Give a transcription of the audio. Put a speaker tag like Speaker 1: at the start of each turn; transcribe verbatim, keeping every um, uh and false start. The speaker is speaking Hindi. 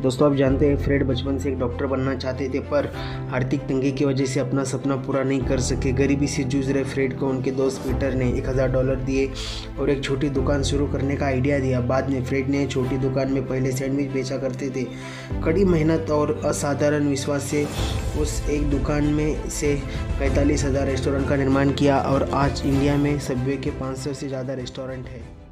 Speaker 1: दोस्तों, आप जानते हैं फ्रेड बचपन से एक डॉक्टर बनना चाहते थे, पर आर्थिक तंगी की वजह से अपना सपना पूरा नहीं कर सके। गरीबी से जूझ रहे फ्रेड को उनके दोस्त पीटर ने एक हज़ार डॉलर दिए और एक छोटी दुकान शुरू करने का आइडिया दिया। बाद में फ्रेड ने छोटी दुकान में पहले सैंडविच बेचा करते थे। कड़ी मेहनत और असाधारण विश्वास से उस एक दुकान में से पैंतालीस हज़ार रेस्टोरेंट का निर्माण किया और आज इंडिया में सबवे के पाँच सौ से ज़्यादा रेस्टोरेंट है।